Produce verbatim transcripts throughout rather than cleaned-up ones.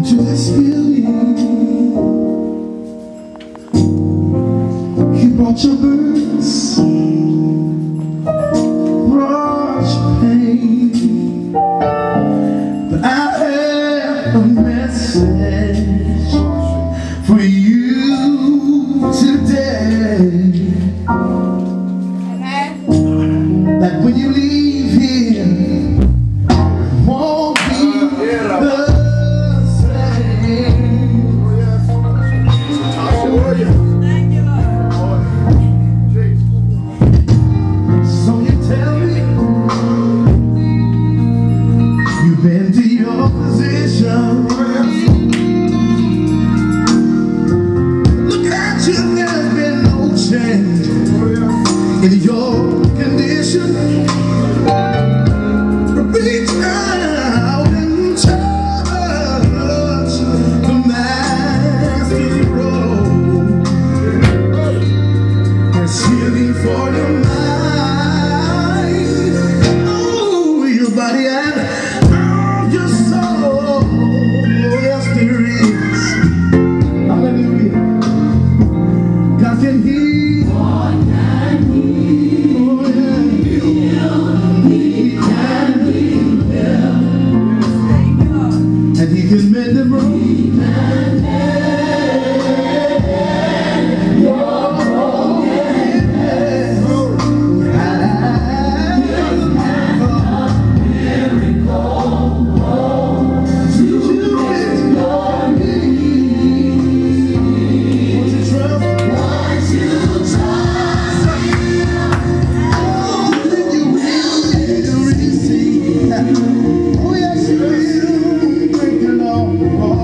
into this building. You brought your burdens, brought your pain, but I have a message for you today. That when you leave here, it won't be the been to your position. Look at you, there's been no change in your condition. Reach out and touch the master's robe. There's healing for your mind, oh, your body and your soul. Yes, there is. Hallelujah. God can heal. God can heal. Oh, yeah. He can heal. And He can mend them broken. He can mend your broken head. Oh, yes, you will. Thank you, Lord.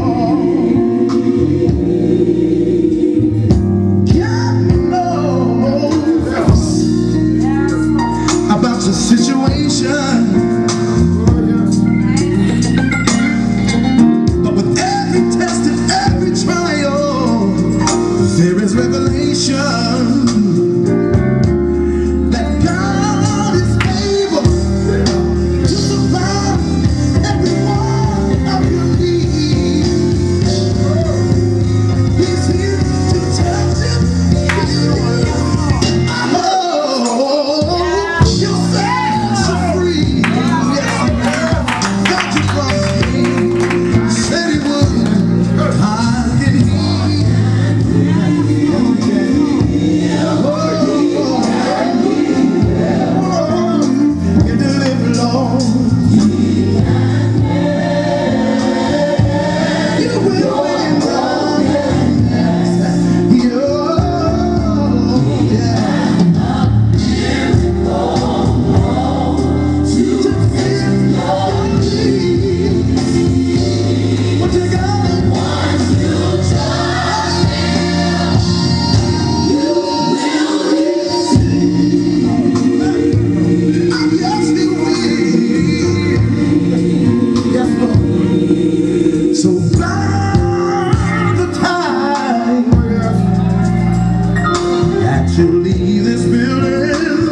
God knows about your situation, but with every test and every trial, there is revelation. To leave this building,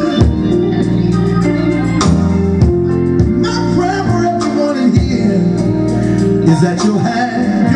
my prayer for everyone in here is that you'll have